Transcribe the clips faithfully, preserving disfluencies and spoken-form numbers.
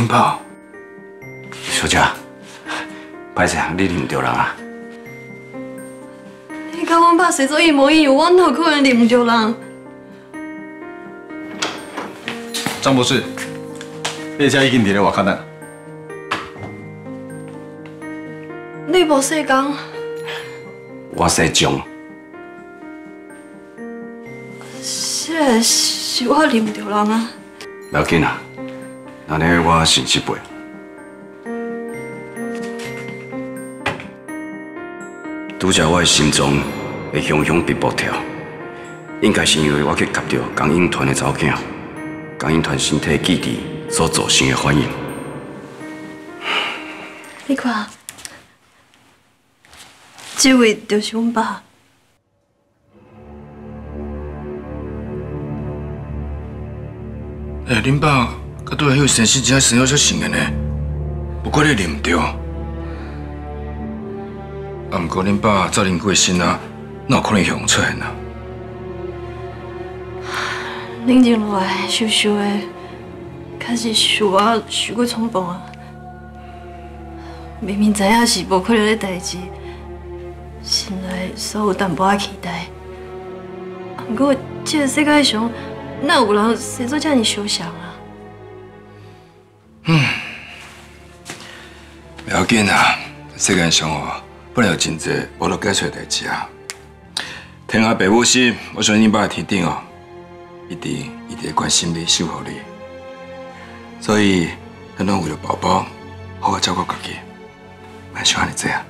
宝， 小姐，歹势，你认唔着人啊？ 你甲阮爸生做一模一样，我哪有可能认唔着人？ 张博士，你家已经伫咧外口等。 你无细讲， 我姓钟。 这是我认唔着人啊。 不要紧啊，安尼我信一倍。拄则我的心脏会雄雄直搏跳，应该是因为我去夹着江英团的查某囝，江英团身体记忆所造成的反应。 你看，这位就是阮爸。 哎，恁爸甲拄来迄个生死真生了才成的呢，不过你认唔着。啊，不过恁爸早临过身啊，哪有可能向出现啊？ 冷静落来，想想的，确实是我太过冲动啊。明明知影是无可能的代志，心内所有淡薄仔期待。啊，不过这个世界上，哪有人生做这么相像啊？ 嗯，不要紧啊，世界上哦。本来有真侪无落解出的代志啊！天下爸母心，我相信恁爸的天顶哦，一直一直关心你、守护你。所以，咱拢为了宝宝，好好照顾家己，莫想安尼做啊！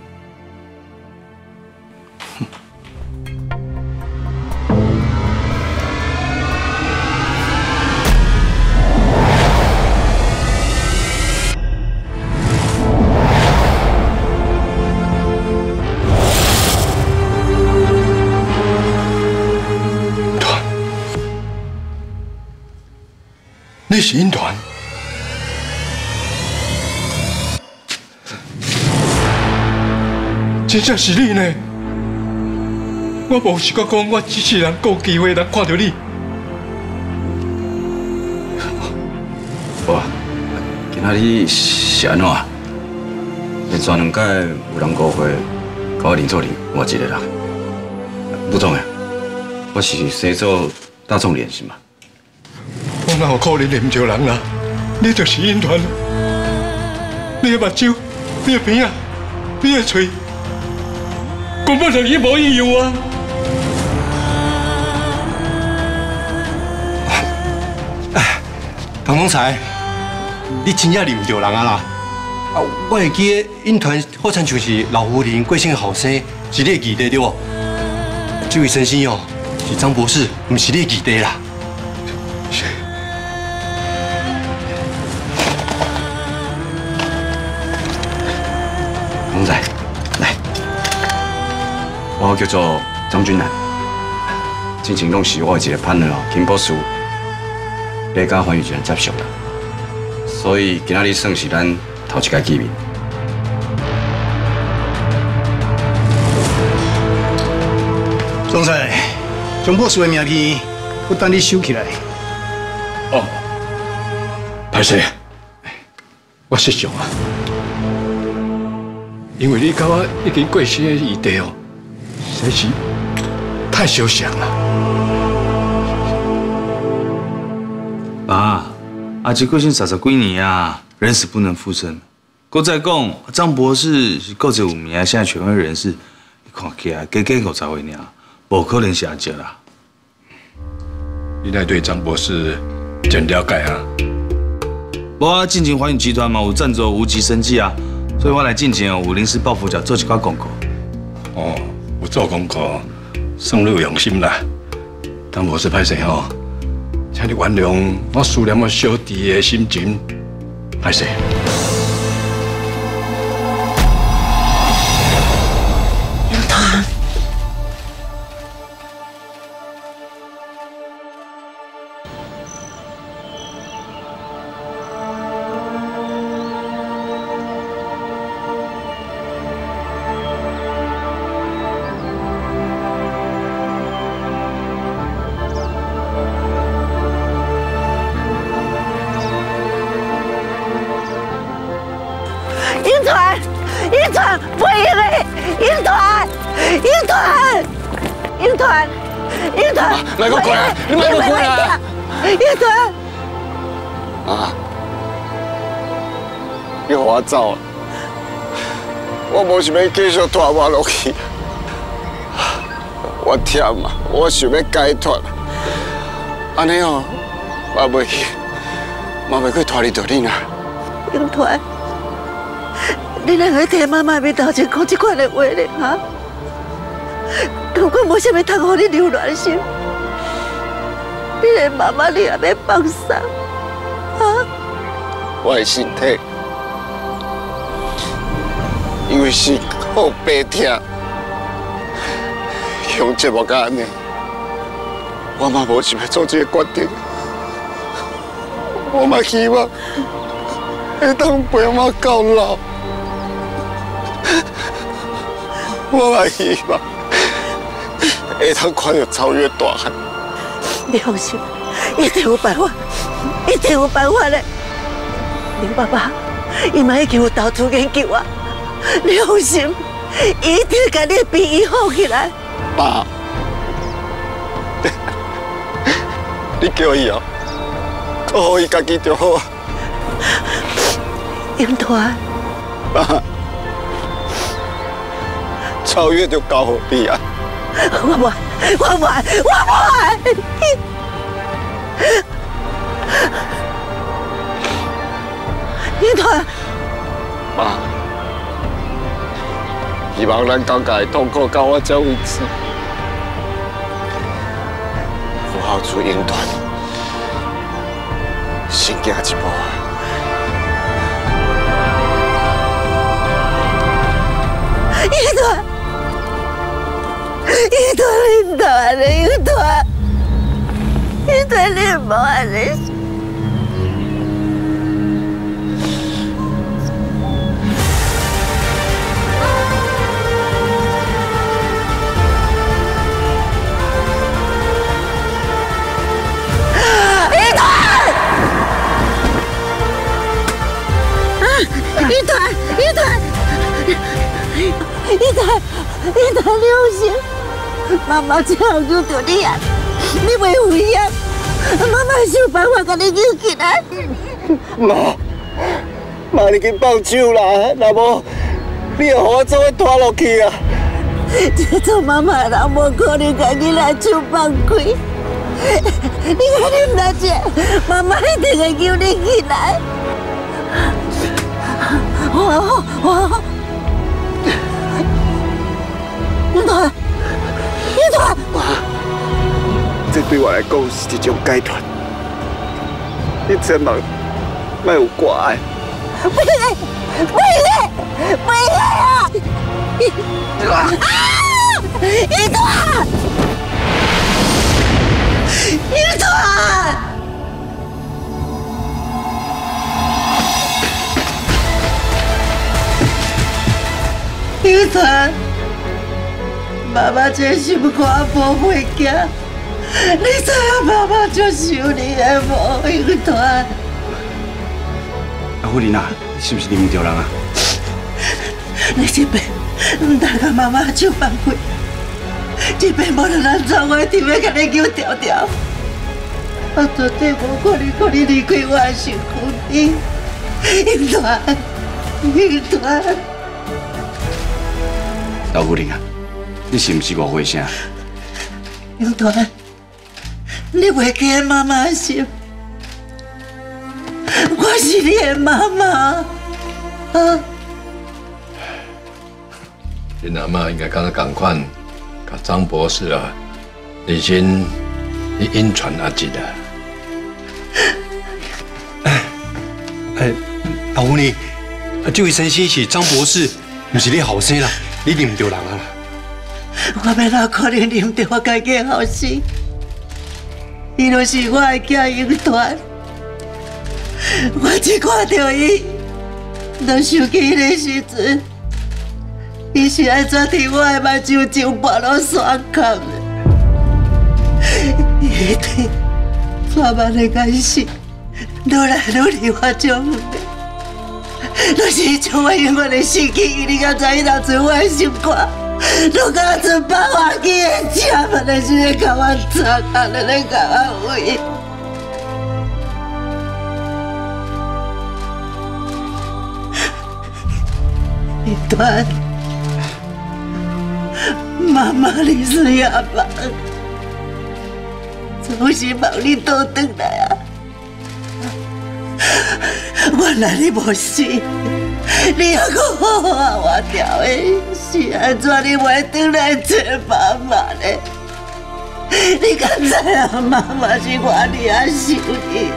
你是英团，真正是你呢！我无是讲讲，我机器人有机会能看到你。 无啊，今仔日是安怎？连续两届有人误会，甲我认错人，我一个人。不重要，我是生做大众脸是嘛？ 我哪有可能认唔着人啊？你就是英团，你的目睭，你的鼻啊，你的嘴，根本就一模一样啊！ 哎，唐总裁，你真正认唔着人啊啦！啊，我会记得英团好像就是老夫人过身的后生，是你的义弟对不？这位先生哦，是张博士，唔是你的义弟啦。 龙仔，来，我叫做张君南，之前拢是我的一个伴侣哦，金博士，你甲黄玉泉接触啦，所以今仔日算是咱头一届见面。 总裁，张博士的名片，我等你收起来。 哦，歹势，我失常啊。因为你甲我已经过身的异地哦，实在是太相像了。 爸，阿吉过身三十几年啊，人死不能复生。搁再讲，张博士是国际有名的现在权威人士，你看起来加加五十岁尔，无可能是阿吉啦。 你来对张博士真了解啊？ 无啊，进前环宇集团嘛有赞助无极生技啊。所以我来进前哦，有临时抱佛脚做一寡功课。 哦，有做功课，算你有用心啦。张博士歹势吼，请你原谅我思念我小弟的心情，歹势。 英团， 英团，英团，英团， 来个过来，你买个过来。 英团， 啊，你让我走，我无想要继续拖我落去，我忝啊，我想要解脱。安尼哦，我袂去，我袂去拖你到你那。 英团，你哪会替妈妈面头前讲这款的话呢？哈？如果无啥物通互你留乱心，你连妈妈你也要放下，啊？ 我的身体因为是好白疼，用节目甲安尼，我嘛无想要做这个决定，我嘛希望会当陪我到老，我嘛希望会当看到超越大汉。 你放心，一定有办法，一定有办法的。刘爸爸，伊嘛已经有投资研究啊，你放心，伊一定甲你病医好起来。 爸，你叫伊哦，顾好伊家己就好啊。 英团， 爸，超越就交互你啊！ 我不爱，我不爱，我不爱。英团， 爸，希望咱交界痛苦到我这为止。符号出英团，先行一步啊！ 英团，英团，英团，英团，英团，你无安尼。一团，一团，一团，一团，你放心，妈妈只要救到你啊，你袂危险，妈妈想办法把你救起来。 妈，妈，你紧放手啦，若无你又互我做伙拖落去啊！ 这做妈妈人无可能家己来手放开，你看你唔得这，妈妈一定会救你起来。我我，英团，英团， 妈，这对我来讲是一种解脱，你千万莫有挂碍。 不会，不会，不会啊！啊！英团，英团。英团，妈妈真心肝无袂惊，你知影妈妈就想你的无？英团， 阿富林啊，你是不是啉唔着人啊？ 你这边唔得甲妈妈手放开，这边无论咱怎，我一定要甲你救条条。我绝对无可能让你离开我的身躯，英团，英团。 老夫人啊，你是不是误会啥？ 英团，你袂记妈妈的心，我是你的妈妈啊！ 恁阿妈应该敢若同款，甲张博士啊，李先你引传阿姐的。 哎，老夫人，这位先生是张博士，不是你后生啦。你认唔着人啊！ 我要哪可能认得我家己后生？伊就是我的囝英团。我一看到伊，就想起迄个时阵，伊是安怎替我的目睭上跋落山坑的？伊一定充满了感情，愈来愈离我种远。就是将我永远的失去，你敢知影留住我的心肝？ 都甲做百万几的车，嘛来是咧甲我砸，啊来咧甲我毁。一段，妈妈你是也忙，总是望你倒转来啊！原来你无死。 你还阁好好啊活着的，是安怎你袂转来找妈妈呢？你敢知影妈妈是我哩啊想你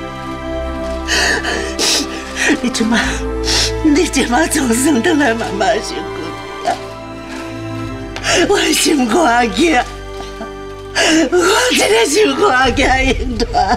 的？你即马，你即马总算转来妈妈身躯啊！我心肝囝，我真个心肝囝应团。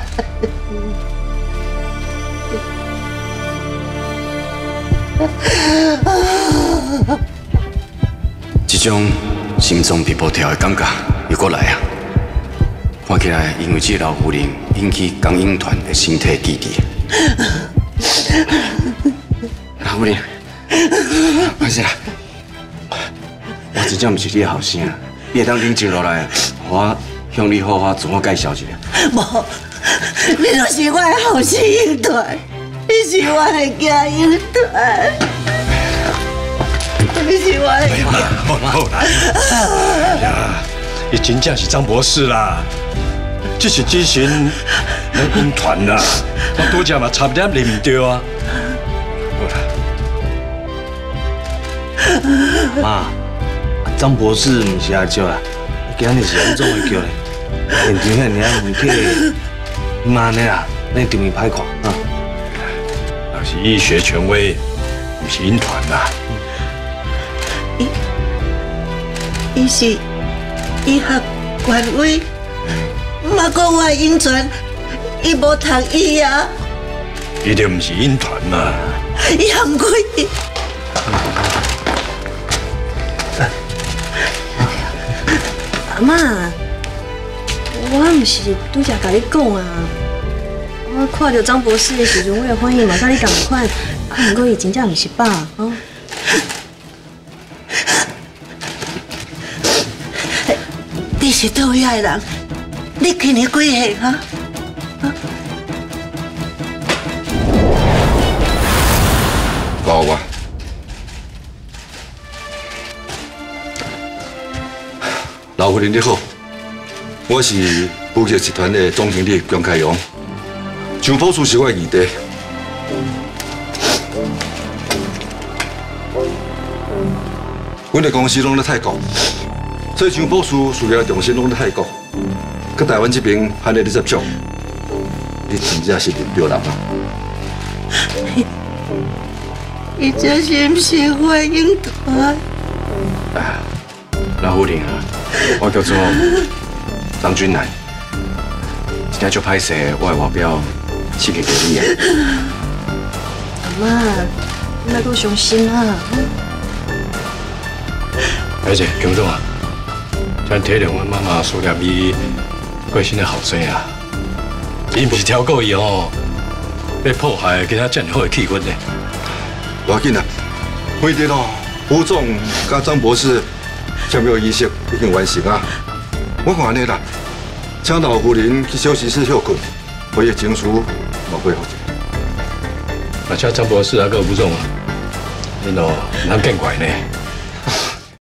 这种心脏被剥掉的感觉又过来啊！看起来，因为这老夫人引起江英团的身体记忆。老夫人，没事啦，我真正不是你的后生，你会当冷静落来，我向你好好自我介绍一下。 无，你就是我的后生英团。 你是我的囝英团，你是我的。 好啦好啦，哎呀，你真正是张博士啦，这是之前咱军团啦，我拄则嘛差点认唔到啊。 好啦，妈，张博士唔是阿招啦，今日是安怎会叫咧？现场遐尔问题，唔安尼啦，咱场面歹看啊。 是医学权威，不是英团啦。 伊，伊是医学权威，嘛讲我英传，伊无读医啊。 伊就唔是英团啦。 伊含过伊。 阿嬷，我唔是拄则甲你讲啊。 我看到张博士的时阵，我的反应嘛甲你同款，啊，不过伊真正毋是饱，哦。 你是倒遐的人？你今年几岁哈？ 老我， 老夫人你好，我是富杰集团的总经理姜凯荣。 上宝树是我的义弟，阮的公司拢在泰国，所以上宝树事业重心拢在泰国。佮台湾这边还在你接触，你真正是认对人啊！ 伊这是不是我的英团？ 老夫人啊，我叫做张君南，真正足歹势，我的外表。 失去给你啊！ 阿嬷，你莫阁伤心啊！ 而且强总啊，咱体谅阮妈妈思念伊过身的后生啊，伊不是挑故意哦，要破坏其他这样好的气氛呢。 不要紧啊，每日哦，吴总甲张博士签约仪式已经完成啊。我看安尼啦，请老夫人去休息室休困。 我的情绪嘛恢复一下。 而且张博士啊，个吴总啊，恁哦难见怪呢。